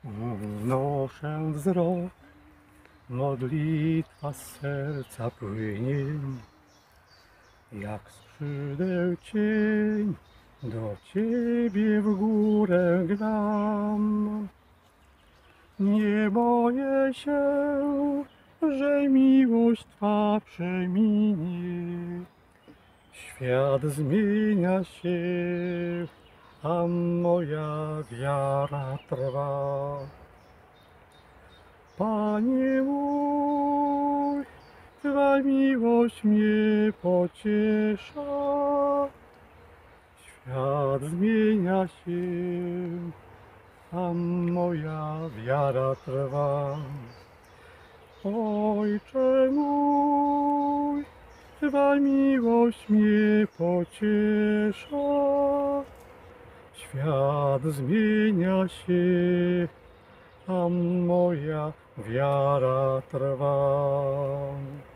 Noszę wzrok, modlitwa z serca płynie, jak skrzydeł cień do Ciebie w górę gram. Nie boję się, że miłość Twa przeminie. Świat zmienia się, a moja wiara trwa. Panie mój, Twa miłość mnie pociesza. Świat zmienia się, a moja wiara trwa. Ojcze mój, Twa miłość mnie pociesza. Świat zmienia się, a moja wiara trwa.